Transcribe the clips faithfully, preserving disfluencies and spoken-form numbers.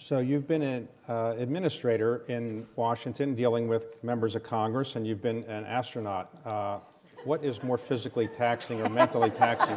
So you've been an uh, administrator in Washington dealing with members of Congress, and you've been an astronaut. Uh, what is more physically taxing or mentally taxing?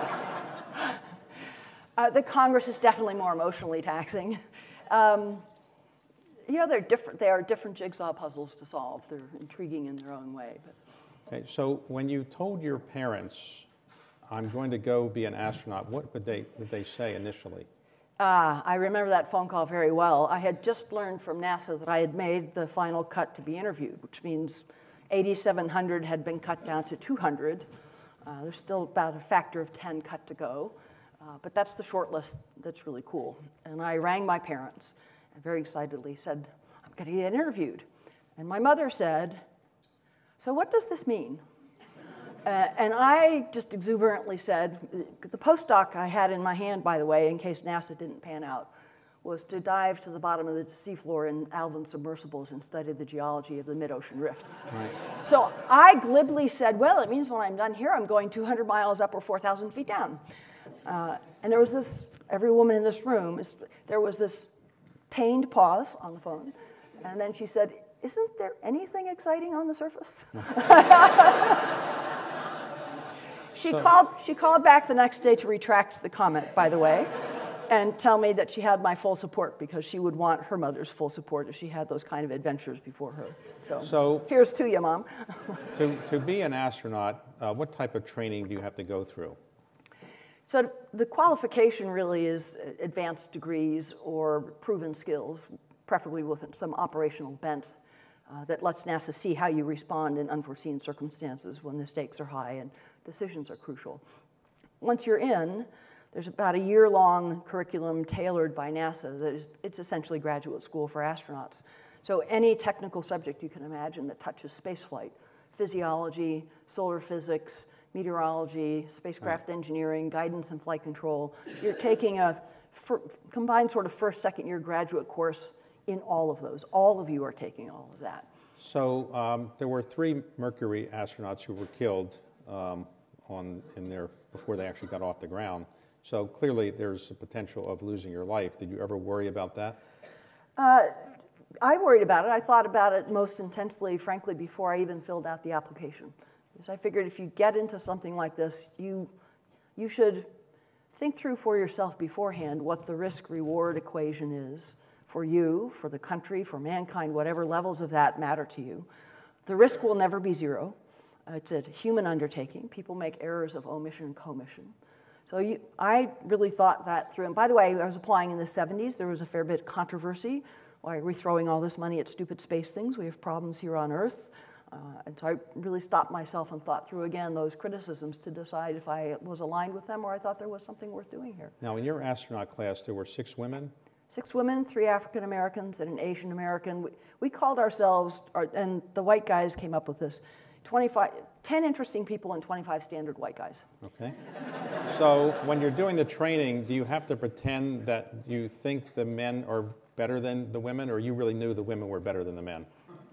Uh, the Congress is definitely more emotionally taxing. Um, you know, they're different. They are different jigsaw puzzles to solve. They're intriguing in their own way. But. Okay, so when you told your parents, "I'm going to go be an astronaut," what would they would they say initially? Ah, I remember that phone call very well. I had just learned from NASA that I had made the final cut to be interviewed, which means eighty-seven hundred had been cut down to two hundred. Uh, there's still about a factor of ten cut to go. Uh, but that's the short list that's really cool. And I rang my parents and very excitedly said, "I'm going to get interviewed." And my mother said, "So what does this mean?" Uh, and I just exuberantly said, the postdoc I had in my hand, by the way, in case NASA didn't pan out, was to dive to the bottom of the seafloor in Alvin submersibles and study the geology of the mid-ocean rifts. Right. So I glibly said, well, it means when I'm done here, I'm going two hundred miles up or four thousand feet down. Uh, and there was this, every woman in this room, is, there was this pained pause on the phone. And then she said, "Isn't there anything exciting on the surface?" She, so. called, she called back the next day to retract the comment, by the way, and tell me that she had my full support because she would want her mother's full support if she had those kind of adventures before her. So, so here's to you, Mom. to, to be an astronaut, uh, what type of training do you have to go through? So the qualification really is advanced degrees or proven skills, preferably with some operational bent. Uh, that lets NASA see how you respond in unforeseen circumstances when the stakes are high and decisions are crucial. Once you're in, there's about a year-long curriculum tailored by NASA that is, it's essentially graduate school for astronauts. So any technical subject you can imagine that touches spaceflight, physiology, solar physics, meteorology, spacecraft right. engineering, guidance and flight control, you're taking a combined sort of first, second year graduate course in all of those. All of you are taking all of that. So um, there were three Mercury astronauts who were killed um, on, in their, before they actually got off the ground. So clearly there's a potential of losing your life. Did you ever worry about that? Uh, I worried about it. I thought about it most intensely, frankly, before I even filled out the application. Because I figured if you get into something like this, you, you should think through for yourself beforehand what the risk-reward equation is for you, for the country, for mankind, whatever levels of that matter to you. The risk will never be zero. Uh, it's a human undertaking. People make errors of omission and commission. So you, I really thought that through. And by the way, I was applying in the seventies. There was a fair bit of controversy. Why are we throwing all this money at stupid space things? We have problems here on Earth. Uh, and so I really stopped myself and thought through again those criticisms to decide if I was aligned with them or I thought there was something worth doing here. Now, in your astronaut class, there were six women? Six women, three African Americans, and an Asian American. We, we called ourselves, our, and the white guys came up with this, twenty-five, ten interesting people and twenty-five standard white guys. Okay. So when you're doing the training, do you have to pretend that you think the men are better than the women, or you really knew the women were better than the men?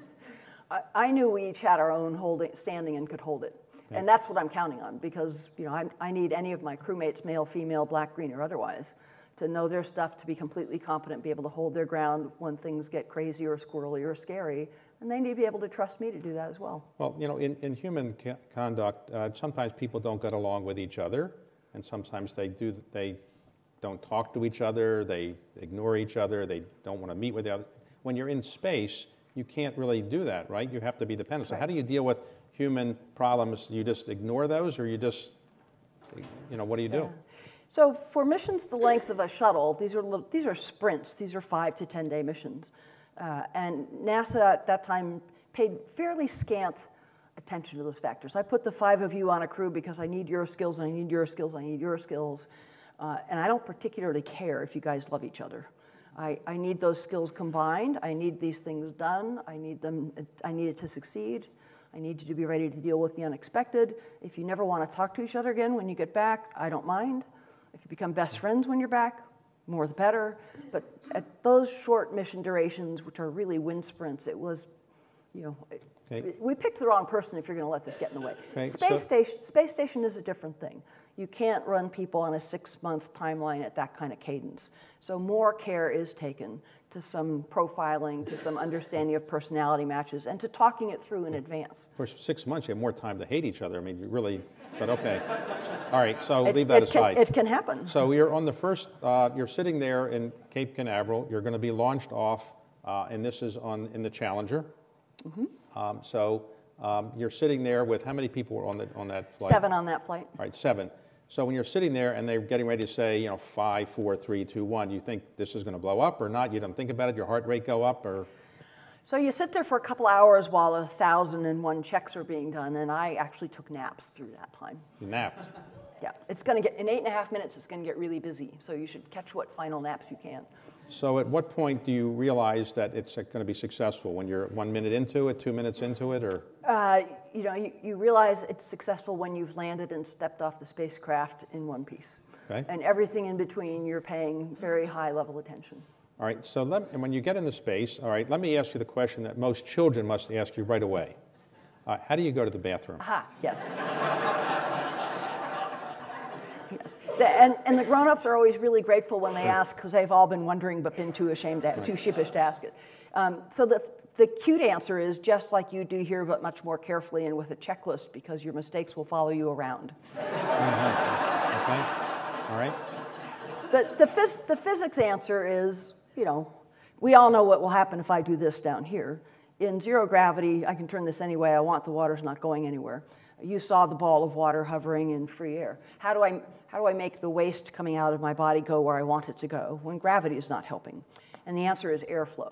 I, I knew we each had our own holding, standing and could hold it. Yeah. And that's what I'm counting on, because you know, I, I need any of my crewmates, male, female, black, green, or otherwise, to know their stuff, to be completely competent, be able to hold their ground when things get crazy or squirrely or scary. And they need to be able to trust me to do that as well. Well, you know, in, in human conduct, uh, sometimes people don't get along with each other, and sometimes they do. They don't talk to each other, they ignore each other, they don't want to meet with the other. When you're in space, you can't really do that, right? You have to be dependent. So how do you deal with human problems? You just ignore those, or you just, you know, what do you do? Yeah. So for missions the length of a shuttle, these are, little, these are sprints. These are five to ten day missions. Uh, and NASA at that time paid fairly scant attention to those factors. I put the five of you on a crew because I need your skills, I need your skills, I need your skills. Uh, and I don't particularly care if you guys love each other. I, I need those skills combined. I need these things done. I need them, I need it to succeed. I need you to be ready to deal with the unexpected. If you never want to talk to each other again when you get back, I don't mind. If you become best friends when you're back, more the better. But at those short mission durations, which are really wind sprints, it was, you know, okay. we picked the wrong person if you're going to let this get in the way. Okay. Space, so, station, space station is a different thing. You can't run people on a six-month timeline at that kind of cadence. So more care is taken to some profiling, to some understanding of personality matches, and to talking it through in advance. For six months, you have more time to hate each other. I mean, you really, but okay. All right, so It, leave that it aside. Can, it can happen. So you're on the first, uh, you're sitting there in Cape Canaveral. You're going to be launched off, uh, and this is on in the Challenger. Mm-hmm. um, so um, you're sitting there with how many people were on, the, on that flight? Seven on that flight. All right, seven. So when you're sitting there and they're getting ready to say, you know, five, four, three, two, one, you think this is going to blow up or not? You don't think about it? Your heart rate go up or? So you sit there for a couple hours while a thousand and one checks are being done, and I actually took naps through that time. You napped. Yeah, it's going to get, in eight and a half minutes, it's going to get really busy. So you should catch what final naps you can. So at what point do you realize that it's going to be successful? When you're one minute into it, two minutes into it, or? Uh, you know, you, you realize it's successful when you've landed and stepped off the spacecraft in one piece. Okay. And everything in between, you're paying very high level attention. All right, so let, and when you get into space, all right, let me ask you the question that most children must ask you right away. Uh, how do you go to the bathroom? Aha, yes. Yes. The, and, and the grown-ups are always really grateful when they ask, because they've all been wondering but been too ashamed, to, too sheepish to ask it. Um, so the, the cute answer is just like you do here, but much more carefully and with a checklist, because your mistakes will follow you around. Uh-huh. Okay, all right. The, the, phys the physics answer is, you know, we all know what will happen if I do this down here. In zero gravity, I can turn this any way I want. The water's not going anywhere. You saw the ball of water hovering in free air. How do I, how do I make the waste coming out of my body go where I want it to go when gravity is not helping? And the answer is airflow.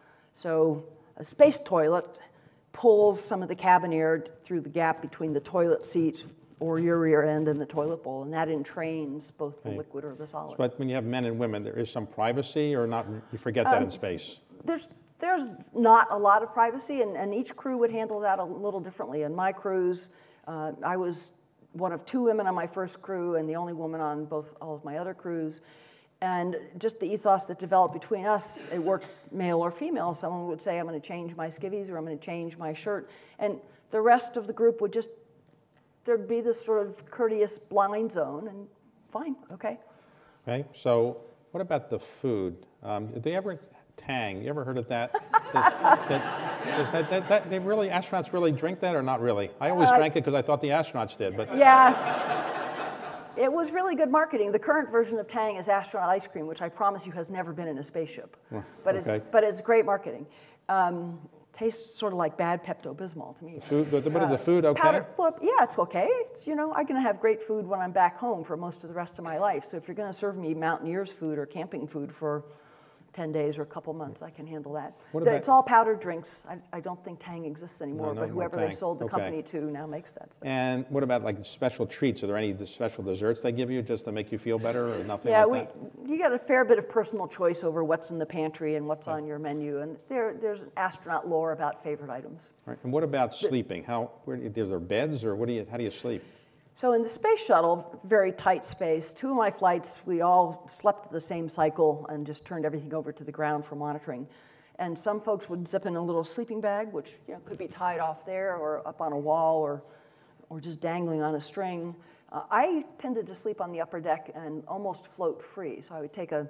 So a space toilet pulls some of the cabin air through the gap between the toilet seat or your rear end and the toilet bowl, and that entrains both the Right. liquid or the solid. But when you have men and women, there is some privacy or not? You forget that Um, in space. There's, there's not a lot of privacy, and, and each crew would handle that a little differently. In my cruise, uh, I was one of two women on my first crew and the only woman on both all of my other crews. And just the ethos that developed between us, it worked male or female. Someone would say, I'm going to change my skivvies or I'm going to change my shirt. And the rest of the group would just, there'd be this sort of courteous blind zone, and fine, okay. Okay, so what about the food? Um, did they ever, Tang, you ever heard of that? that, that, is that, that, that they really, astronauts really drink that or not really? I always Uh, drank it because I thought the astronauts did, but. Yeah. It was really good marketing. The current version of Tang is astronaut ice cream, which I promise you has never been in a spaceship. Well, but, okay. it's, but it's great marketing. Um, tastes sort of like bad Pepto-Bismol to me. Food, but, but uh, the food okay? Powder, well, yeah, it's okay. It's, you know, I'm going to have great food when I'm back home for most of the rest of my life. So if you're going to serve me mountaineers food or camping food for ten days or a couple months, I can handle that. What The, about- it's all powdered drinks. I, I don't think Tang exists anymore, No, no but more whoever they Tang. sold the Okay. company to now makes that stuff. And what about like special treats? Are there any special desserts they give you just to make you feel better or nothing Yeah, like we, that? you got a fair bit of personal choice over what's in the pantry and what's on your menu, and there, there's astronaut lore about favorite items. Right. And what about sleeping? How, where, are there beds or what do you, how do you sleep? So in the space shuttle, very tight space, two of my flights, we all slept the same cycle and just turned everything over to the ground for monitoring. And some folks would zip in a little sleeping bag, which you know, could be tied off there or up on a wall or, or just dangling on a string. Uh, I tended to sleep on the upper deck and almost float free. So I would take a,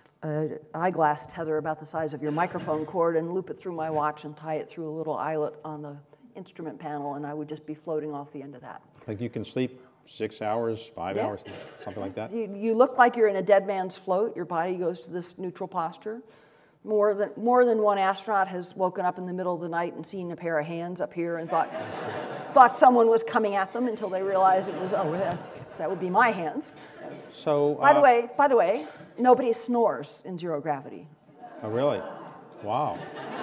a eyeglass tether about the size of your microphone cord and loop it through my watch and tie it through a little eyelet on the instrument panel, and I would just be floating off the end of that. Like you can sleep six hours, five Yeah. hours, something like that? You, you look like you're in a dead man's float. Your body goes to this neutral posture. More than, more than one astronaut has woken up in the middle of the night and seen a pair of hands up here and thought, thought someone was coming at them until they realized it was, oh, yes, that would be my hands. So, By the uh, way, by the way, nobody snores in zero gravity. Oh, really? Wow.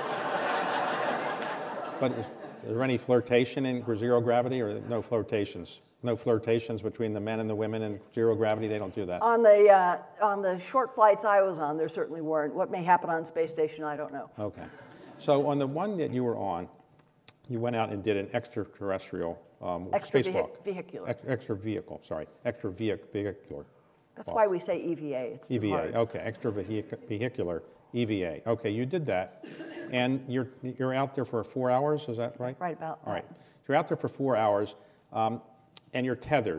But is, is there any flirtation in zero gravity or no flirtations? No flirtations between the men and the women in zero gravity? They don't do that. On the, uh, on the short flights I was on, there certainly weren't. What may happen on space station, I don't know. Okay. So on the one that you were on, you went out and did an extraterrestrial um, Extra spacewalk. vehi vehicular. Ex extra vehicle, sorry. Extra vehic vehicular. That's walk. why we say E V A. It's too E V A, hard. okay. Extra vehic vehicular, E V A. Okay, you did that. And you're, you're out there for four hours, is that right? Right about All right. that. So you're out there for four hours, um, and you're tethered.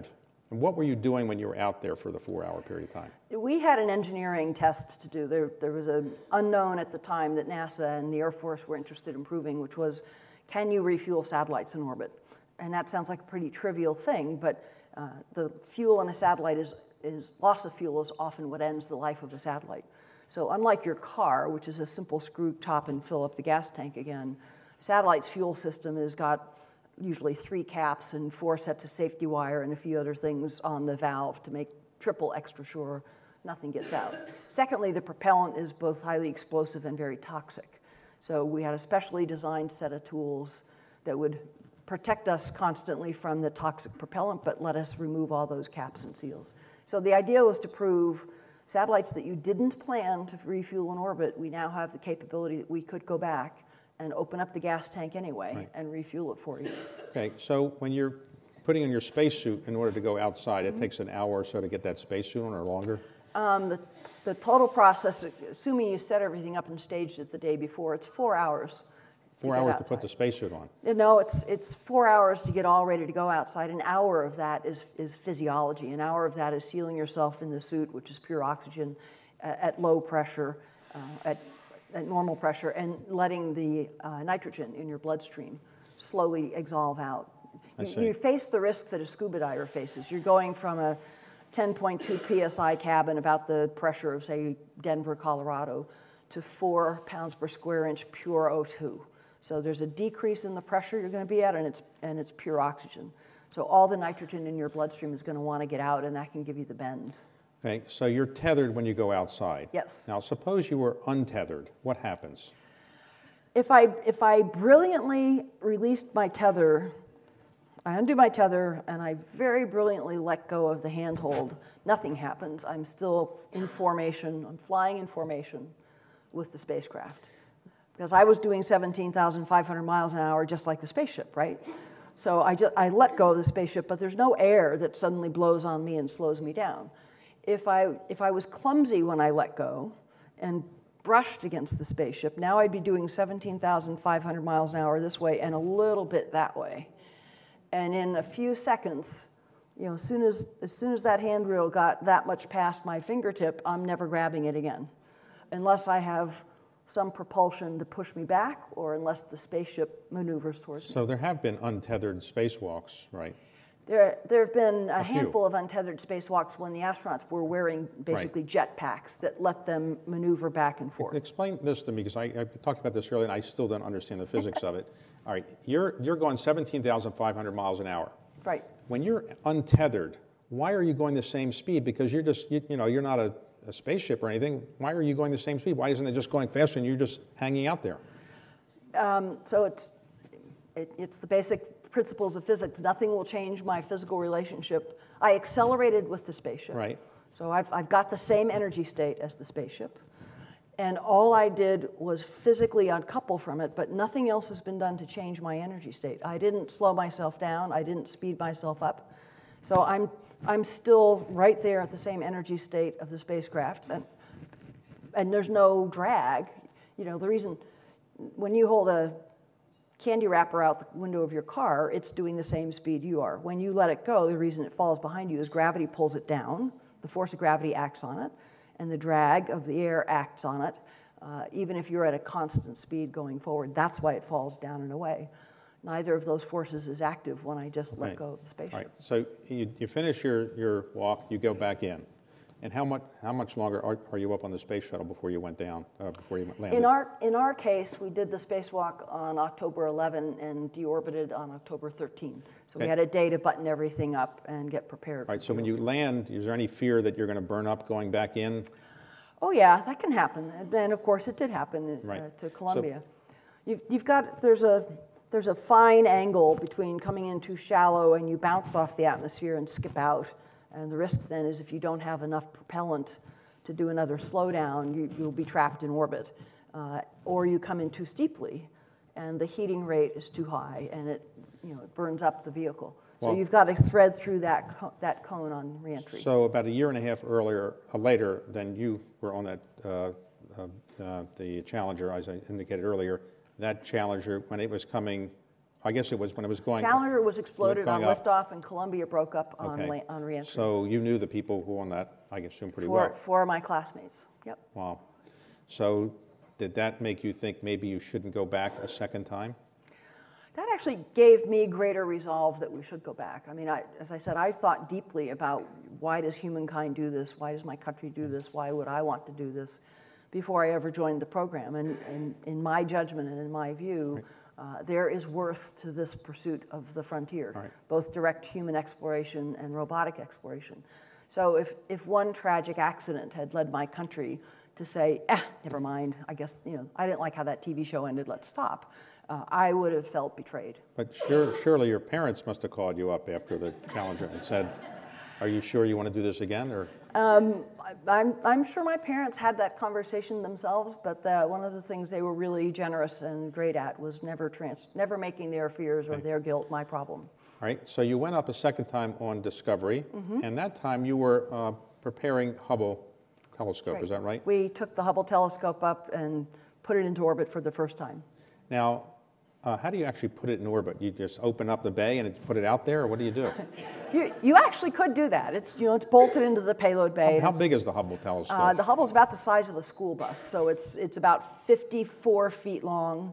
And what were you doing when you were out there for the four-hour period of time? We had an engineering test to do. There, there was an unknown at the time that NASA and the Air Force were interested in proving, which was, can you refuel satellites in orbit? And that sounds like a pretty trivial thing, but uh, the fuel in a satellite is, is, loss of fuel is often what ends the life of a satellite. So unlike your car, which is a simple screw top and fill up the gas tank again, satellite's fuel system has got usually three caps and four sets of safety wire and a few other things on the valve to make triple extra sure nothing gets out. Secondly, the propellant is both highly explosive and very toxic. So we had a specially designed set of tools that would protect us constantly from the toxic propellant, but let us remove all those caps and seals. So the idea was to prove satellites that you didn't plan to refuel in orbit, we now have the capability that we could go back and open up the gas tank anyway, right, and refuel it for you. Okay, so when you're putting on your spacesuit in order to go outside, mm-hmm. it takes an hour or so to get that spacesuit on, or longer? Um, the, the total process, assuming you set everything up and staged it the day before, it's four hours. Four hours to put the spacesuit on? No, it's, it's four hours to get all ready to go outside. An hour of that is, is physiology. An hour of that is sealing yourself in the suit, which is pure oxygen, uh, at low pressure, uh, at at normal pressure, and letting the uh, nitrogen in your bloodstream slowly exsolve out. You, you face the risk that a scuba diver faces. You're going from a ten point two P S I cabin, about the pressure of, say, Denver, Colorado, to four pounds per square inch pure O two. So there's a decrease in the pressure you're going to be at, and it's, and it's pure oxygen. So all the nitrogen in your bloodstream is going to want to get out, and that can give you the bends. Okay, so you're tethered when you go outside. Yes. Now, suppose you were untethered. What happens? If I, if I brilliantly released my tether, I undo my tether, and I very brilliantly let go of the handhold, nothing happens. I'm still in formation. I'm flying in formation with the spacecraft. Because I was doing seventeen thousand five hundred miles an hour just like the spaceship, right? So I, just, I let go of the spaceship, but there's no air that suddenly blows on me and slows me down. If I, if I was clumsy when I let go and brushed against the spaceship, now I'd be doing seventeen thousand five hundred miles an hour this way and a little bit that way. And in a few seconds, you know, as soon as, as soon as that handrail got that much past my fingertip, I'm never grabbing it again, unless I have some propulsion to push me back, or unless the spaceship maneuvers towards me. So there have been untethered spacewalks, right? There, there have been a, a handful few. of untethered spacewalks when the astronauts were wearing basically right. jet packs that let them maneuver back and forth. Explain this to me, because I, I talked about this earlier and I still don't understand the physics of it. All right, you're, you're going seventeen thousand five hundred miles an hour. Right. When you're untethered, why are you going the same speed? Because you're just, you, you know, you're not a, a spaceship or anything. Why are you going the same speed? Why isn't it just going faster and you're just hanging out there? Um, so it's, it, it's the basic principles of physics. Nothing will change my physical relationship. I accelerated with the spaceship. Right. So I've, I've got the same energy state as the spaceship. And all I did was physically uncouple from it, but nothing else has been done to change my energy state. I didn't slow myself down. I didn't speed myself up. So I'm, I'm still right there at the same energy state of the spacecraft. And, and there's no drag. You know, the reason, when you hold a candy wrapper out the window of your car, it's doing the same speed you are. When you let it go, the reason it falls behind you is gravity pulls it down. The force of gravity acts on it, and the drag of the air acts on it, uh, even if you're at a constant speed going forward. That's why it falls down and away. Neither of those forces is active when I just let right. go of the spaceship. Right. So you, you finish your, your walk, you go back in. And how much, how much longer are, are you up on the space shuttle before you went down, uh, before you landed? In our, in our case, we did the spacewalk on October eleventh and deorbited on October thirteenth. So okay. we had a day to button everything up and get prepared. Right, so when you land, is there any fear that you're going to burn up going back in? Oh yeah, that can happen. And then of course it did happen right. uh, to Columbia. So, you've, you've got, there's a, there's a fine angle between coming in too shallow and you bounce off the atmosphere and skip out. And the risk then is if you don't have enough propellant to do another slowdown, you, you'll be trapped in orbit. Uh, or you come in too steeply, and the heating rate is too high, and it, you know, it burns up the vehicle. So well, you've got to thread through that, co that cone on reentry. So about a year and a half earlier, uh, later than you were on that, uh, uh, uh, the Challenger, as I indicated earlier, that Challenger, when it was coming I guess it was when it was going. Challenger was exploded on up. liftoff, and Columbia broke up on, Okay. la- on reentry. So you knew the people who were on that, I assume, pretty Four, well. four of my classmates, yep. Wow. So did that make you think maybe you shouldn't go back a second time? That actually gave me greater resolve that we should go back. I mean, I, as I said, I thought deeply about why does humankind do this? Why does my country do this? Why would I want to do this before I ever joined the program? And, and in my judgment and in my view, right. uh, there is worth to this pursuit of the frontier, right. both direct human exploration and robotic exploration. So if, if one tragic accident had led my country to say, eh, never mind, I guess, you know, I didn't like how that T V show ended, let's stop. Uh, I would have felt betrayed. But sure, surely your parents must have called you up after the Challenger and said, are you sure you want to do this again? Or um, I, I'm, I'm sure my parents had that conversation themselves, but the, one of the things they were really generous and great at was never, trans never making their fears or okay. their guilt my problem. All right, so you went up a second time on Discovery, mm-hmm. and that time you were uh, preparing Hubble telescope, right. is that right? We took the Hubble telescope up and put it into orbit for the first time. Now, Uh, how do you actually put it in orbit? You just open up the bay and put it out there, or what do you do? you, you actually could do that. It's, you know, it's bolted into the payload bay. How, how big is the Hubble telescope? Uh, the Hubble's about the size of a school bus, so it's, it's about fifty-four feet long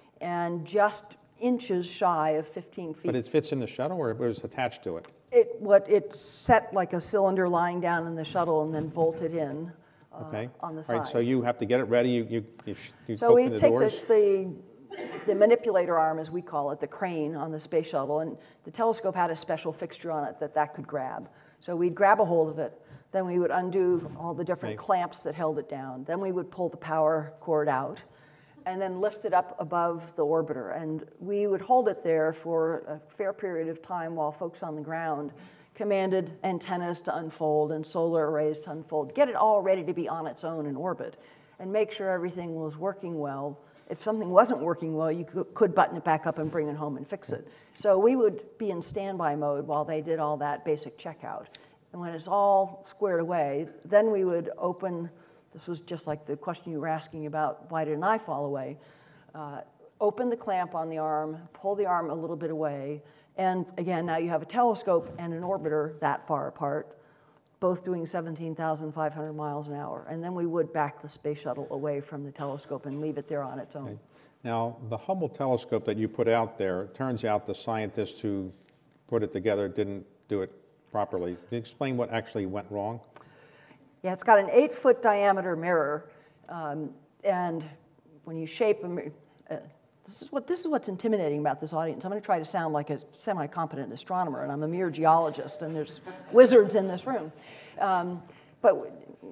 and just inches shy of fifteen feet. But it fits in the shuttle, or it was attached to it? It, what, it's set like a cylinder lying down in the shuttle and then bolted in uh, okay. on the All sides. right, so you have to get it ready. You, you, you, you so open we the take doors. the, the the manipulator arm, as we call it, the crane on the space shuttle, and the telescope had a special fixture on it that that could grab. So we'd grab a hold of it, then we would undo all the different okay. clamps that held it down, then we would pull the power cord out, and then lift it up above the orbiter. And we would hold it there for a fair period of time while folks on the ground commanded antennas to unfold and solar arrays to unfold, get it all ready to be on its own in orbit, and make sure everything was working well. If something wasn't working well, you could button it back up and bring it home and fix it. So we would be in standby mode while they did all that basic checkout. And when it's all squared away, then we would open, this was just like the question you were asking about, why didn't I fall away? Uh, open the clamp on the arm, pull the arm a little bit away, and again, now you have a telescope and an orbiter that far apart, both doing seventeen thousand five hundred miles an hour. And then we would back the space shuttle away from the telescope and leave it there on its own. Okay. Now, the Hubble telescope that you put out there, it turns out the scientists who put it together didn't do it properly. Can you explain what actually went wrong? Yeah, it's got an eight foot diameter mirror. Um, and when you shape a mirror, uh, this is, what, this is what's intimidating about this audience. I'm going to try to sound like a semi-competent astronomer, and I'm a mere geologist, and there's wizards in this room. Um, but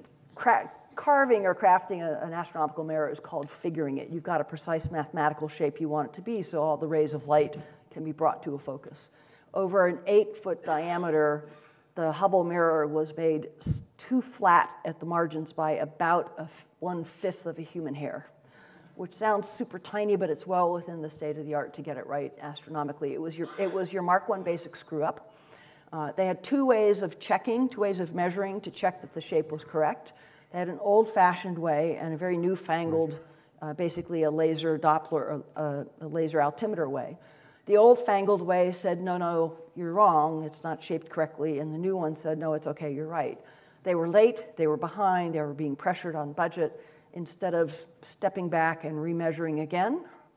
cra carving or crafting a, an astronomical mirror is called figuring it. You've got a precise mathematical shape you want it to be, so all the rays of light can be brought to a focus. Over an eight foot diameter, the Hubble mirror was made too flat at the margins by about a one-fifth of a human hair, which sounds super tiny, but it's well within the state of the art to get it right astronomically. It was your, it was your Mark one basic screw up. Uh, they had two ways of checking, two ways of measuring to check that the shape was correct. They had an old-fashioned way and a very newfangled, uh, basically a laser Doppler, a, a laser altimeter way. The old-fangled way said, no, no, you're wrong, it's not shaped correctly, and the new one said, no, it's okay, you're right. They were late, they were behind, they were being pressured on budget. Instead of stepping back and remeasuring again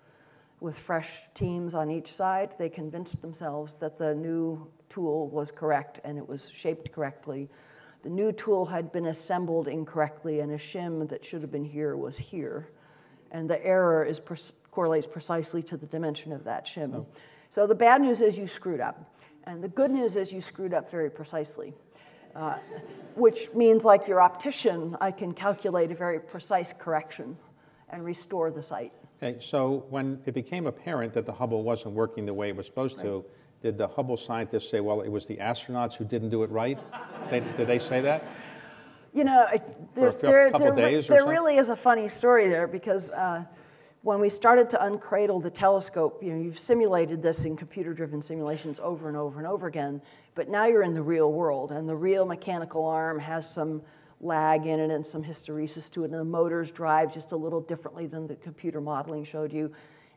with fresh teams on each side, they convinced themselves that the new tool was correct and it was shaped correctly. The new tool had been assembled incorrectly, and a shim that should have been here was here. And the error is pre correlates precisely to the dimension of that shim. Oh. So the bad news is you screwed up. And the good news is you screwed up very precisely. Uh, which means, like your optician, I can calculate a very precise correction and restore the sight. Okay, so when it became apparent that the Hubble wasn't working the way it was supposed right. to, did the Hubble scientists say, well, it was the astronauts who didn't do it right? They, did they say that? You know, there, there, there, there really is a funny story there, because uh, when we started to uncradle the telescope, you know, you've simulated this in computer-driven simulations over and over and over again, but now you're in the real world, and the real mechanical arm has some lag in it and some hysteresis to it, and the motors drive just a little differently than the computer modeling showed you.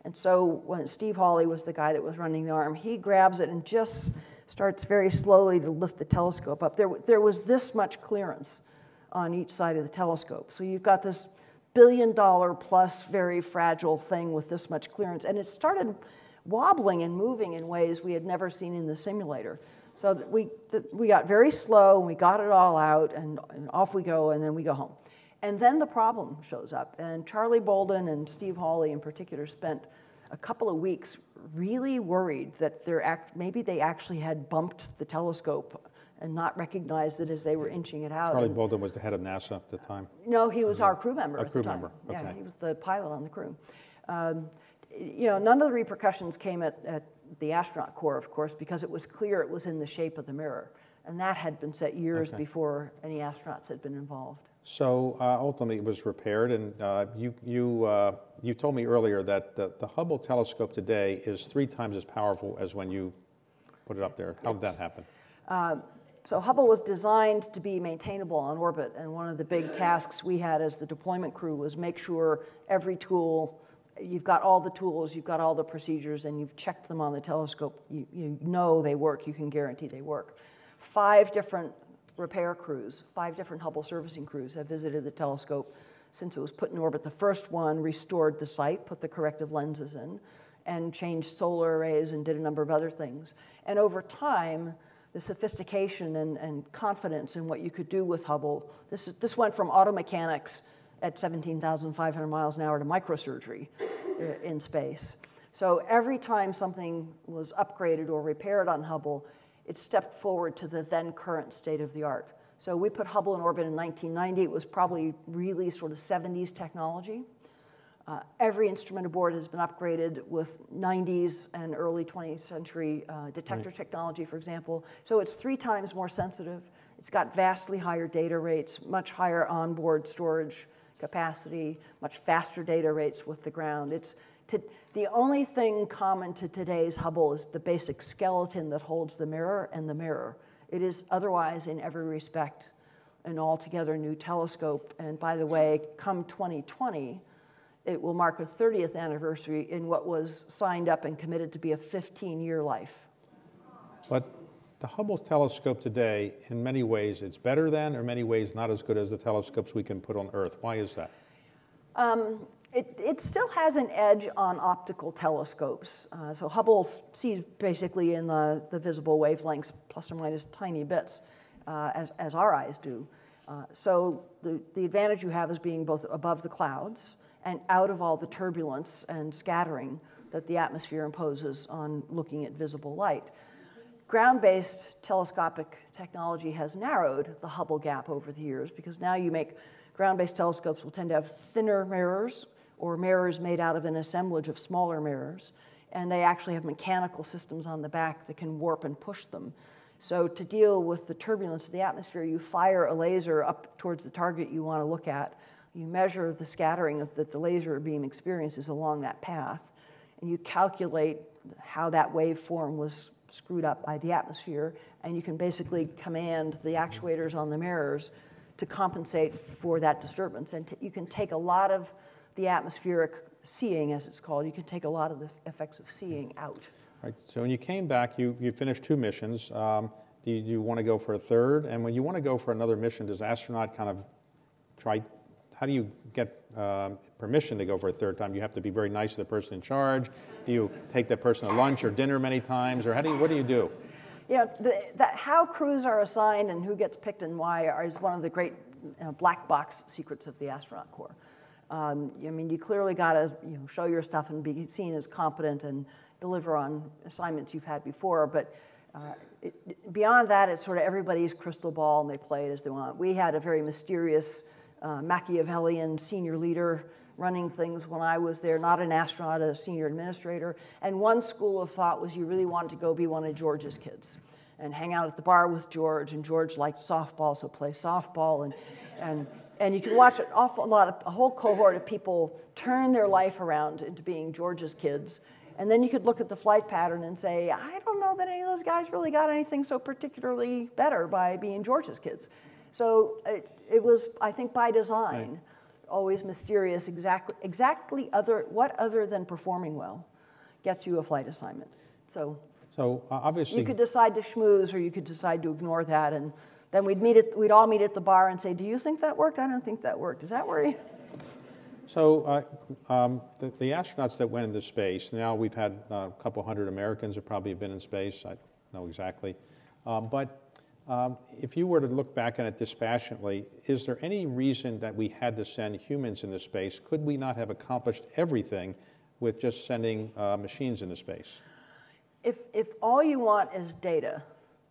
And so when Steve Hawley was the guy that was running the arm, he grabs it and just starts very slowly to lift the telescope up. There, there was this much clearance on each side of the telescope. So you've got this billion dollar plus very fragile thing with this much clearance. And it started wobbling and moving in ways we had never seen in the simulator. So that we, that we got very slow, and we got it all out, and, and off we go, and then we go home. And then the problem shows up, and Charlie Bolden and Steve Hawley in particular spent a couple of weeks really worried that they're act maybe they actually had bumped the telescope and not recognized it as they were inching it out. Charlie and, Bolden was the head of NASA at the time? No, he was our crew member A at crew the time. member, okay. Yeah, he was the pilot on the crew. Um, you know, none of the repercussions came at, at the astronaut corps, of course, because it was clear it was in the shape of the mirror. And that had been set years Okay. before any astronauts had been involved. So uh, ultimately it was repaired, and uh, you, you, uh, you told me earlier that the, the Hubble telescope today is three times as powerful as when you put it up there. How did that happen? Uh, so Hubble was designed to be maintainable on orbit, and one of the big tasks we had as the deployment crew was make sure every tool, you've got all the tools, you've got all the procedures, and you've checked them on the telescope. You, you know they work, you can guarantee they work. Five different repair crews, five different Hubble servicing crews have visited the telescope since it was put in orbit. The first one restored the site, put the corrective lenses in, and changed solar arrays and did a number of other things. And over time, the sophistication and, and confidence in what you could do with Hubble, this, is, this went from auto mechanics at seventeen thousand five hundred miles an hour to microsurgery in space. So every time something was upgraded or repaired on Hubble, it stepped forward to the then current state of the art. So we put Hubble in orbit in nineteen ninety. It was probably really sort of seventies technology. Uh, every instrument aboard has been upgraded with nineties and early twentieth century uh, detector right. technology, for example. So it's three times more sensitive. It's got vastly higher data rates, much higher onboard storage capacity, much faster data rates with the ground. It's to, the only thing common to today's Hubble is the basic skeleton that holds the mirror and the mirror. It is otherwise, in every respect, an altogether new telescope. And by the way, come twenty twenty, it will mark a thirtieth anniversary in what was signed up and committed to be a fifteen-year life. But the Hubble telescope today, in many ways, it's better than, or in many ways not as good as the telescopes we can put on Earth. Why is that? Um, It, it still has an edge on optical telescopes. Uh, so Hubble sees basically in the, the visible wavelengths, plus or minus tiny bits, uh, as, as our eyes do. Uh, so the, the advantage you have is being both above the clouds and out of all the turbulence and scattering that the atmosphere imposes on looking at visible light. Ground-based telescopic technology has narrowed the Hubble gap over the years, because now you make ground-based telescopes will tend to have thinner mirrors, or mirrors made out of an assemblage of smaller mirrors, and they actually have mechanical systems on the back that can warp and push them. So to deal with the turbulence of the atmosphere, you fire a laser up towards the target you want to look at, you measure the scattering of that the laser beam experiences along that path, and you calculate how that waveform was screwed up by the atmosphere, and you can basically command the actuators on the mirrors to compensate for that disturbance. And you can take a lot of the atmospheric seeing, as it's called, you can take a lot of the effects of seeing out. Right. So when you came back, you, you finished two missions. Um, do you, you want to go for a third? And when you want to go for another mission, does astronaut kind of try, how do you get uh, permission to go for a third time? You have to be very nice to the person in charge. Do you take that person to lunch or dinner many times? Or how do you, what do you do? Yeah, the, that how crews are assigned and who gets picked and why are, is one of the great you know, black box secrets of the astronaut corps. Um, I mean, you clearly got to you know, show your stuff and be seen as competent and deliver on assignments you've had before. But uh, it, beyond that, it's sort of everybody's crystal ball, and they play it as they want. We had a very mysterious uh, Machiavellian senior leader running things when I was there, not an astronaut, a senior administrator. And one school of thought was you really wanted to go be one of George's kids and hang out at the bar with George. And George liked softball, so play softball. And, and And you can watch an awful lot of, a whole cohort of people turn their life around into being George's kids. And then you could look at the flight pattern and say, I don't know that any of those guys really got anything so particularly better by being George's kids. So it, it was, I think, by design, always mysterious, exactly, exactly other, what other than performing well gets you a flight assignment. So, so uh, obviously, you could decide to schmooze, or you could decide to ignore that, and then we'd meet at, we'd all meet at the bar and say, "Do you think that worked? I don't think that worked. Is that where you?" So uh, um, the, the astronauts that went into space, now we've had uh, a couple hundred Americans have probably been in space. I don't know exactly, uh, but. Um, if you were to look back on it dispassionately, is there any reason that we had to send humans into space? Could we not have accomplished everything with just sending uh, machines into space? If, if all you want is data,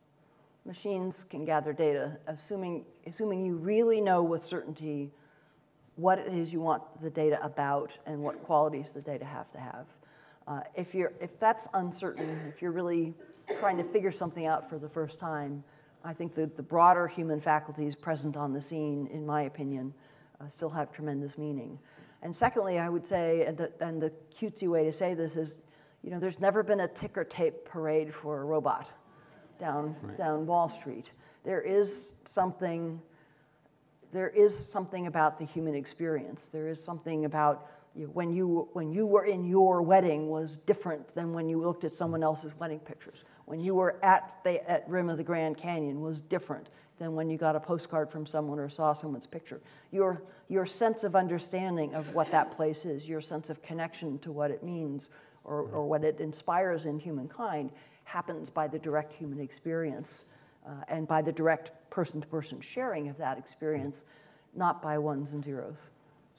machines can gather data, assuming, assuming you really know with certainty what it is you want the data about and what qualities the data have to have. Uh, if, you're, if that's uncertain, if you're really trying to figure something out for the first time, I think that the broader human faculties present on the scene, in my opinion, uh, still have tremendous meaning. And secondly, I would say, and the, and the cutesy way to say this is, you know, there's never been a ticker tape parade for a robot down, right. down Wall Street. There is something, there is something about the human experience. There is something about you know, when you, when you were in your wedding was different than when you looked at someone else's wedding pictures. When you were at the at rim of the Grand Canyon was different than when you got a postcard from someone or saw someone's picture. Your, your sense of understanding of what that place is, your sense of connection to what it means or, or what it inspires in humankind happens by the direct human experience uh, and by the direct person-to-person sharing of that experience, not by ones and zeros.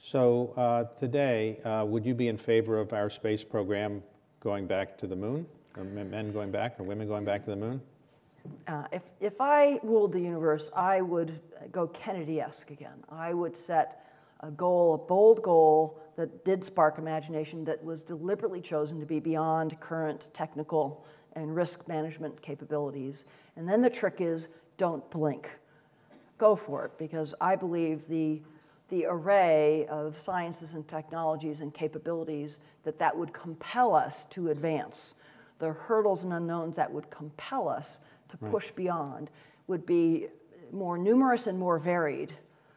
So uh, today, uh, would you be in favor of our space program going back to the moon? Or men going back, or women going back to the moon? Uh, if, if I ruled the universe, I would go Kennedy-esque again. I would set a goal, a bold goal that did spark imagination, that was deliberately chosen to be beyond current technical and risk management capabilities. And then the trick is, don't blink. Go for it, because I believe the, the array of sciences and technologies and capabilities that that would compel us to advance, the hurdles and unknowns that would compel us to push right. beyond would be more numerous and more varied.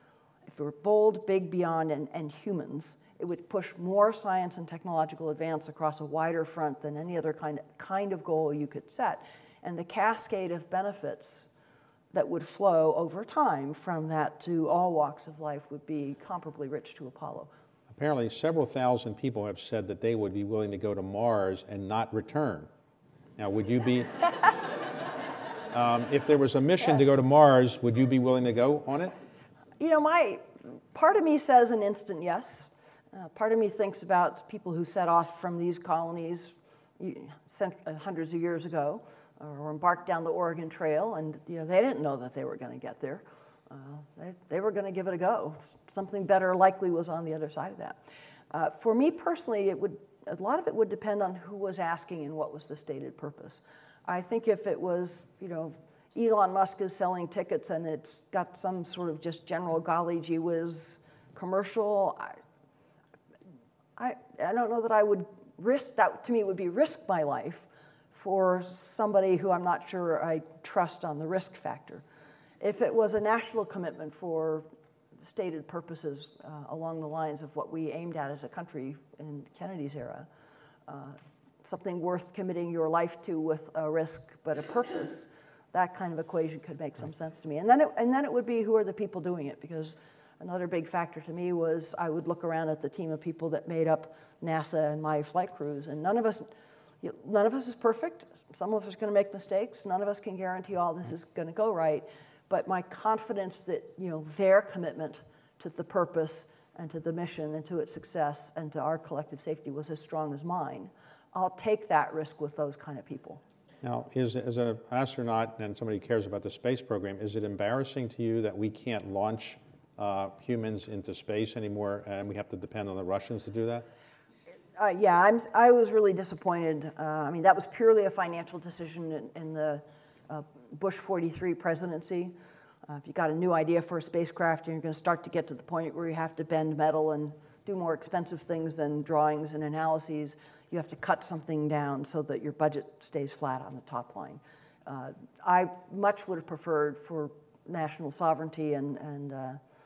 If we were bold, big, beyond, and, and humans, it would push more science and technological advance across a wider front than any other kind of, kind of goal you could set. And the cascade of benefits that would flow over time from that to all walks of life would be comparably rich to Apollo. Apparently, several thousand people have said that they would be willing to go to Mars and not return. Now, would you be, um, if there was a mission to go to Mars, would you be willing to go on it? You know, my, part of me says an instant yes. Uh, part of me thinks about people who set off from these colonies cent uh, hundreds of years ago, or embarked down the Oregon Trail, and you know, they didn't know that they were going to get there. Uh, they, they were going to give it a go. Something better likely was on the other side of that. Uh, for me personally, it would, a lot of it would depend on who was asking and what was the stated purpose. I think if it was, you know, Elon Musk is selling tickets and it's got some sort of just general golly gee whiz commercial, I, I, I don't know that I would risk, that to me would be risk my life for somebody who I'm not sure I trust on the risk factor. If it was a national commitment for stated purposes uh, along the lines of what we aimed at as a country in Kennedy's era, uh, something worth committing your life to with a risk but a purpose, that kind of equation could make some sense to me. And then it, and then it would be, who are the people doing it? Because another big factor to me was I would look around at the team of people that made up NASA and my flight crews, and none of us, none of us is perfect. Some of us are going to make mistakes. None of us can guarantee all this is going to go right. But my confidence that, you know, their commitment to the purpose and to the mission and to its success and to our collective safety was as strong as mine. I'll take that risk with those kind of people. Now, is, as an astronaut and somebody who cares about the space program, is it embarrassing to you that we can't launch uh, humans into space anymore and we have to depend on the Russians to do that? Uh, yeah, I'm, I was really disappointed. Uh, I mean, that was purely a financial decision in, in the uh, Bush forty-three presidency. Uh, if you got a new idea for a spacecraft and you're going to start to get to the point where you have to bend metal and do more expensive things than drawings and analyses, you have to cut something down so that your budget stays flat on the top line. Uh, I much would have preferred for national sovereignty and, and uh,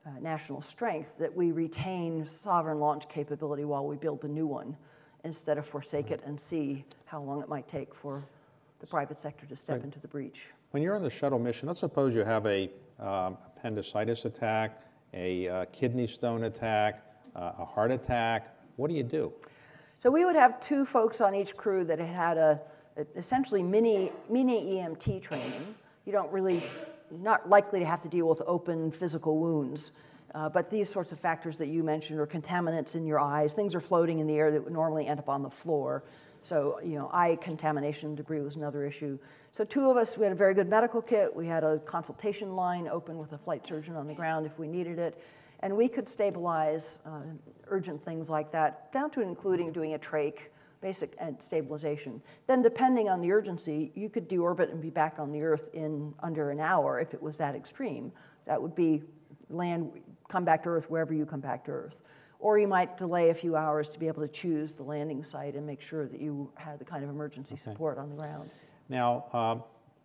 uh, national strength that we retain sovereign launch capability while we build the new one, instead of forsake it and see how long it might take for the private sector to step right. into the breach. When you're on the shuttle mission, let's suppose you have a um, appendicitis attack, a uh, kidney stone attack, uh, a heart attack. What do you do? So we would have two folks on each crew that had had a, a essentially mini, mini E M T training. You don't really, you're not likely to have to deal with open physical wounds. Uh, but these sorts of factors that you mentioned, or contaminants in your eyes, things are floating in the air that would normally end up on the floor. So, you know, eye contamination, debris was another issue. So two of us, we had a very good medical kit. We had a consultation line open with a flight surgeon on the ground if we needed it. And we could stabilize uh, urgent things like that, down to including doing a trach, basic stabilization. Then depending on the urgency, you could deorbit and be back on the Earth in under an hour if it was that extreme. That would be land, come back to Earth wherever you come back to Earth. Or you might delay a few hours to be able to choose the landing site and make sure that you had the kind of emergency okay. support on the ground. Now, um,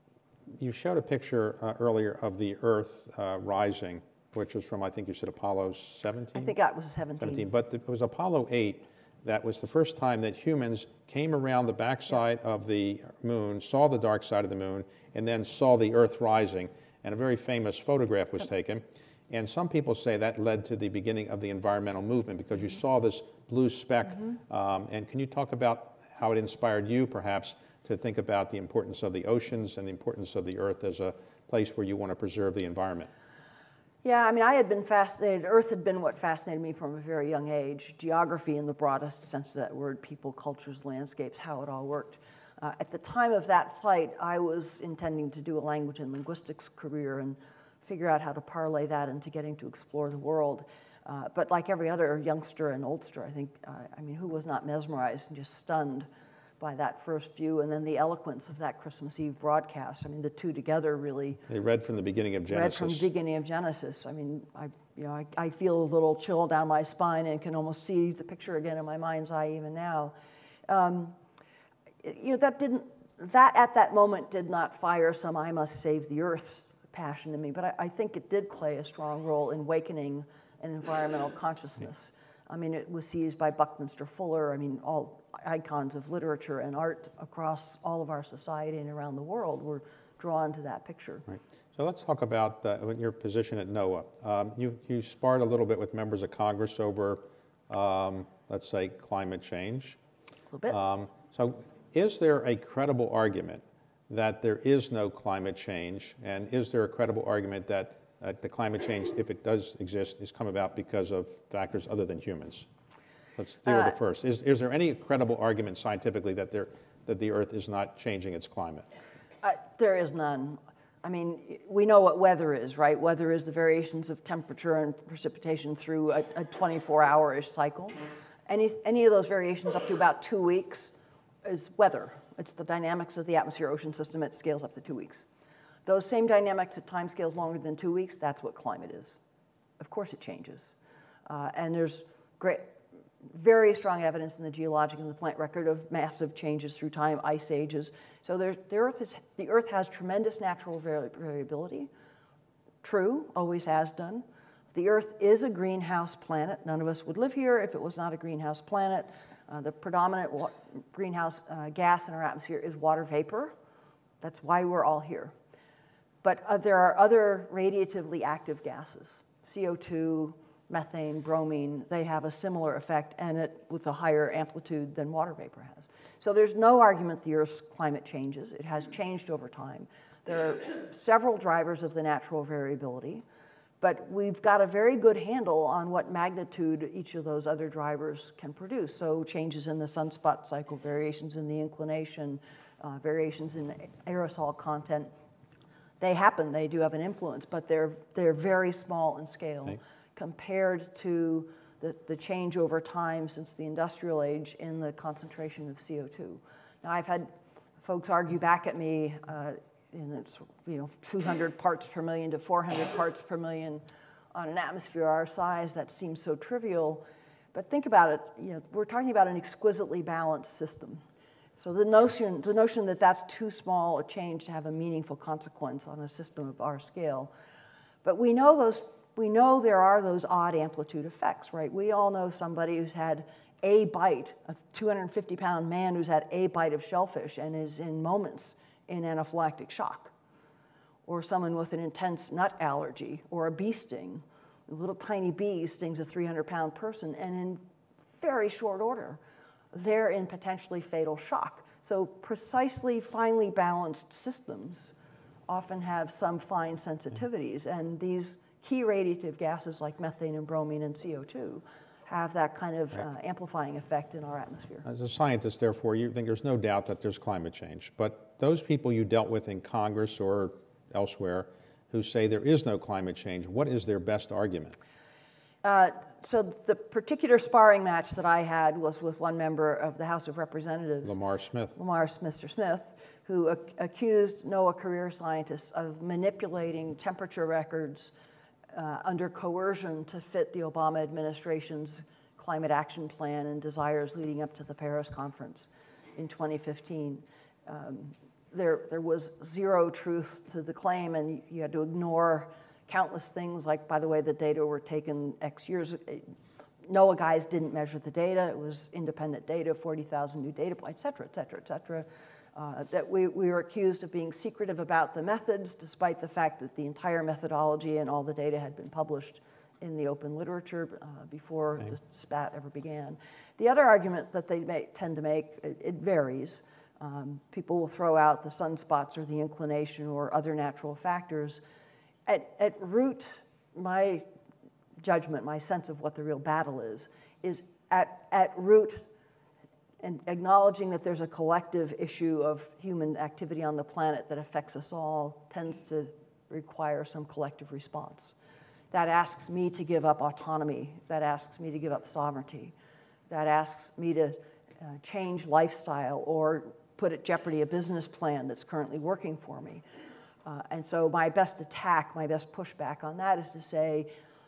you showed a picture uh, earlier of the Earth uh, rising, which was from, I think you said Apollo seventeen? I think that was seventeen. seventeen, but the, it was Apollo eight that was the first time that humans came around the backside yeah. of the moon, saw the dark side of the moon, and then saw the Earth rising. And a very famous photograph was yep. taken. And some people say that led to the beginning of the environmental movement because you saw this blue speck. Mm-hmm. um, and can you talk about how it inspired you, perhaps, to think about the importance of the oceans and the importance of the Earth as a place where you want to preserve the environment? Yeah, I mean, I had been fascinated. Earth had been what fascinated me from a very young age. Geography in the broadest sense of that word, people, cultures, landscapes, how it all worked. Uh, at the time of that flight, I was intending to do a language and linguistics career and figure out how to parlay that into getting to explore the world. Uh, but like every other youngster and oldster, I think, uh, I mean, who was not mesmerized and just stunned by that first view, and then the eloquence of that Christmas Eve broadcast. I mean, the two together really... They read from the beginning of Genesis. Read from the beginning of Genesis. I mean, I, you know, I, I feel a little chill down my spine and can almost see the picture again in my mind's eye even now. Um, you know, that didn't, that at that moment did not fire some I must save the Earth passion in me, but I, I think it did play a strong role in awakening an environmental consciousness. I mean, it was seized by Buckminster Fuller. I mean, all icons of literature and art across all of our society and around the world were drawn to that picture. Right. So let's talk about uh, your position at NOAA. Um, you, you sparred a little bit with members of Congress over, um, let's say, climate change. A little bit. Um, so is there a credible argument that there is no climate change, and is there a credible argument that uh, the climate change, if it does exist, has come about because of factors other than humans? Let's deal uh, with it first. Is, is there any credible argument scientifically that, there, that the Earth is not changing its climate? Uh, there is none. I mean, we know what weather is, right? Weather is the variations of temperature and precipitation through a, a twenty-four hour-ish cycle. Any, any of those variations up to about two weeks is weather. It's the dynamics of the atmosphere-ocean system. It scales up to two weeks. Those same dynamics at time scales longer than two weeks, that's what climate is. Of course it changes. Uh, and there's great, very strong evidence in the geologic and the plant record of massive changes through time, ice ages. So there's, the, Earth is, the Earth has tremendous natural vari variability. True, always has done. The Earth is a greenhouse planet. None of us would live here if it was not a greenhouse planet. Uh, the predominant greenhouse uh, gas in our atmosphere is water vapor. That's why we're all here. But uh, there are other radiatively active gases, C O two, methane, bromine. They have a similar effect, and it with a higher amplitude than water vapor has. So there's no argument the Earth's climate changes. It has changed over time. There are several drivers of the natural variability. But we've got a very good handle on what magnitude each of those other drivers can produce. So changes in the sunspot cycle, variations in the inclination, uh, variations in aerosol content, they happen, they do have an influence, but they're, they're very small in scale okay. compared to the, the change over time since the industrial age in the concentration of C O two. Now, I've had folks argue back at me, uh, in it's, you know, two hundred parts per million to four hundred parts per million on an atmosphere our size. That seems so trivial, but think about it. You know, we're talking about an exquisitely balanced system. So the notion, the notion that that's too small a change to have a meaningful consequence on a system of our scale. But we know those we know there are those odd amplitude effects, right? We all know somebody who's had a bite, a two hundred fifty pound man who's had a bite of shellfish and is in moments in anaphylactic shock. Or someone with an intense nut allergy or a bee sting. A little tiny bee stings a three hundred pound person, and in very short order, they're in potentially fatal shock. So precisely finely balanced systems often have some fine sensitivities, and these key radiative gases like methane and bromine and C O two have that kind of uh, amplifying effect in our atmosphere. As a scientist, therefore, you think there's no doubt that there's climate change, but those people you dealt with in Congress or elsewhere who say there is no climate change, what is their best argument? Uh, so the particular sparring match that I had was with one member of the House of Representatives, Lamar Smith. Lamar Mister Smith, who ac accused NOAA career scientists of manipulating temperature records uh, under coercion to fit the Obama administration's climate action plan and desires leading up to the Paris conference in twenty fifteen. Um, there, there was zero truth to the claim, and you had to ignore countless things like, by the way, the data were taken X years. NOAA guys didn't measure the data. It was independent data, forty thousand new data points, et cetera, et cetera, et cetera. Uh, that we, we were accused of being secretive about the methods, despite the fact that the entire methodology and all the data had been published in the open literature uh, before okay. the spat ever began. The other argument that they may, tend to make, it, it varies. Um, people will throw out the sunspots or the inclination or other natural factors. At, at root, my judgment, my sense of what the real battle is, is at, at root, and acknowledging that there's a collective issue of human activity on the planet that affects us all tends to require some collective response. That asks me to give up autonomy. That asks me to give up sovereignty. That asks me to uh, change lifestyle or put at jeopardy a business plan that's currently working for me. Uh, and so my best attack, my best pushback on that is to say,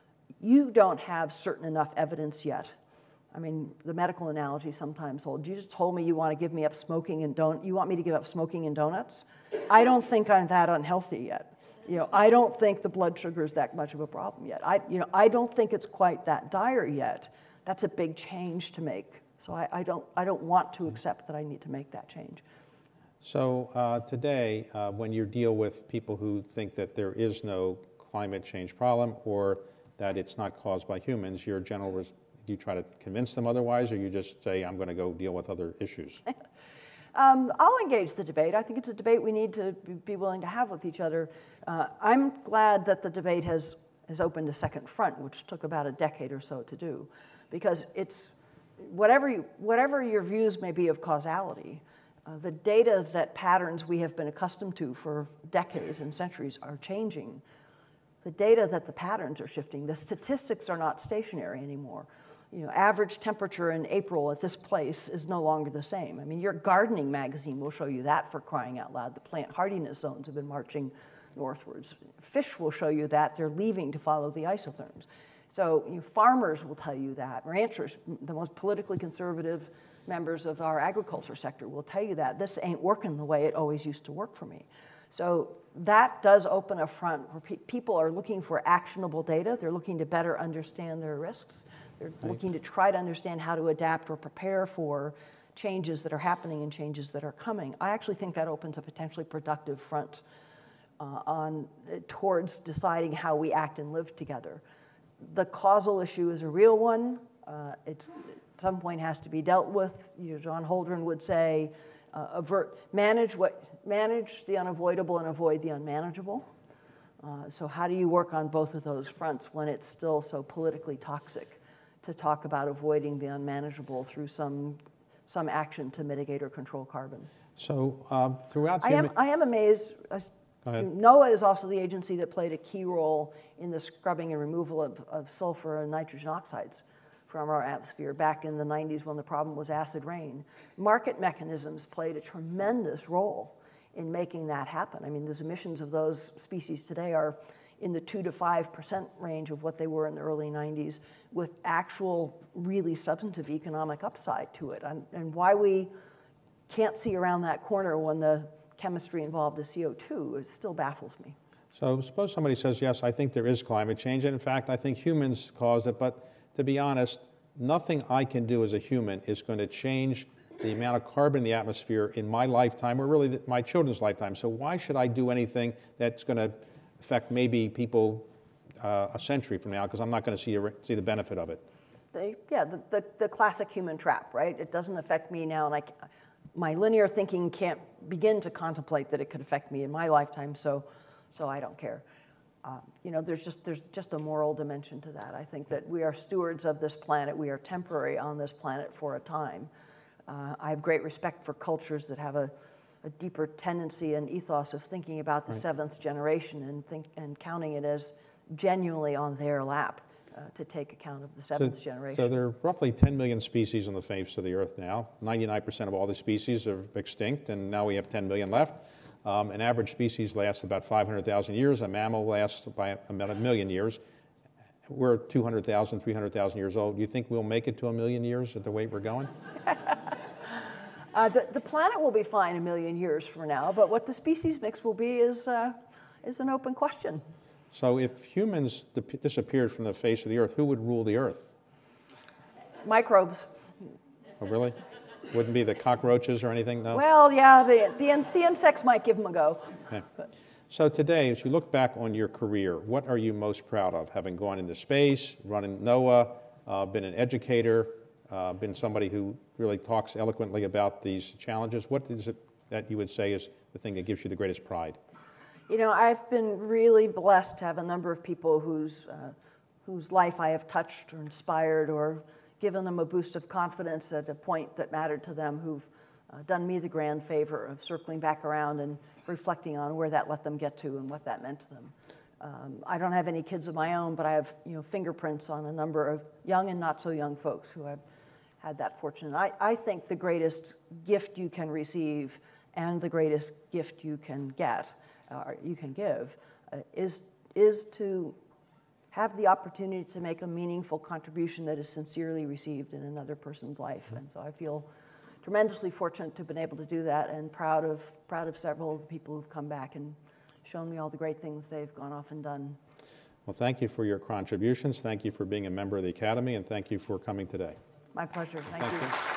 you don't have certain enough evidence yet. I mean, the medical analogy sometimes holds. You just told me you want to give me up smoking and don't, you want me to give up smoking and donuts? I don't think I'm that unhealthy yet. You know, I don't think the blood sugar is that much of a problem yet. I, you know, I don't think it's quite that dire yet. That's a big change to make. So I, I don't, I don't want to accept that I need to make that change. So uh, today, uh, when you deal with people who think that there is no climate change problem or that it's not caused by humans, your general, res do you try to convince them otherwise, or you just say, I'm going to go deal with other issues? um, I'll engage the debate. I think it's a debate we need to be willing to have with each other. Uh, I'm glad that the debate has, has opened a second front, which took about a decade or so to do, because it's, whatever, you, whatever your views may be of causality, Uh, the data that patterns we have been accustomed to for decades and centuries are changing. The data that the patterns are shifting. The statistics are not stationary anymore. You know, average temperature in April at this place is no longer the same. I mean, your gardening magazine will show you that, for crying out loud. The plant hardiness zones have been marching northwards. Fish will show you that. They're leaving to follow the isotherms. So you know, farmers will tell you that. Ranchers, the most politically conservative members of our agriculture sector will tell you that. This ain't working the way it always used to work for me. So that does open a front where pe people are looking for actionable data. They're looking to better understand their risks. They're right. looking to try to understand how to adapt or prepare for changes that are happening and changes that are coming. I actually think that opens a potentially productive front uh, on, uh, towards deciding how we act and live together. The causal issue is a real one. Uh, it's, at some point has to be dealt with. You know, John Holdren would say, uh, avert, manage, what, manage the unavoidable and avoid the unmanageable. Uh, so how do you work on both of those fronts when it's still so politically toxic to talk about avoiding the unmanageable through some, some action to mitigate or control carbon? So um, throughout I am, I am amazed. NOAA is also the agency that played a key role in the scrubbing and removal of, of sulfur and nitrogen oxides from our atmosphere back in the nineties when the problem was acid rain. Market mechanisms played a tremendous role in making that happen. I mean, those emissions of those species today are in the two to five percent range of what they were in the early nineties, with actual really substantive economic upside to it. And, and why we can't see around that corner when the chemistry involved is C O two, it still baffles me. So suppose somebody says, yes, I think there is climate change, and in fact, I think humans caused it, but to be honest, nothing I can do as a human is going to change the amount of carbon in the atmosphere in my lifetime, or really my children's lifetime. So why should I do anything that's going to affect maybe people uh, a century from now, because I'm not going to see, a, see the benefit of it? They, yeah, the, the, the classic human trap, right? It doesn't affect me now, and I, my linear thinking can't begin to contemplate that it could affect me in my lifetime, so, so I don't care. Um, you know, there's just, there's just a moral dimension to that. I think that we are stewards of this planet. We are temporary on this planet for a time. Uh, I have great respect for cultures that have a, a deeper tendency and ethos of thinking about the right. seventh generation and, think, and counting it as genuinely on their lap uh, to take account of the seventh so, generation. So there are roughly ten million species on the face of the Earth now. ninety-nine percent of all the species are extinct, and now we have ten million left. Um, an average species lasts about five hundred thousand years. A mammal lasts by about a million years. We're two hundred thousand, three hundred thousand years old. Do you think we'll make it to a million years at the rate we're going? uh, the, the planet will be fine a million years from now, but what the species mix will be is, uh, is an open question. So if humans disappeared from the face of the Earth, who would rule the Earth? Microbes. Oh, really? Wouldn't be the cockroaches or anything, no? Well, yeah, the, the, the insects might give them a go. Okay. So today, as you look back on your career, what are you most proud of? Having gone into space, running NOAA, uh, been an educator, uh, been somebody who really talks eloquently about these challenges. What is it that you would say is the thing that gives you the greatest pride? You know, I've been really blessed to have a number of people whose, uh, whose life I have touched or inspired or given them a boost of confidence at a point that mattered to them, who've uh, done me the grand favor of circling back around and reflecting on where that let them get to and what that meant to them. Um, I don't have any kids of my own, but I have, you know, fingerprints on a number of young and not so young folks who have had that fortune. I, I think the greatest gift you can receive and the greatest gift you can get, uh, you can give, uh, is, is to have the opportunity to make a meaningful contribution that is sincerely received in another person's life. And so I feel tremendously fortunate to have been able to do that, and proud of, proud of several of the people who've come back and shown me all the great things they've gone off and done. Well, thank you for your contributions. Thank you for being a member of the Academy, and thank you for coming today. My pleasure. Thank, thank you. you.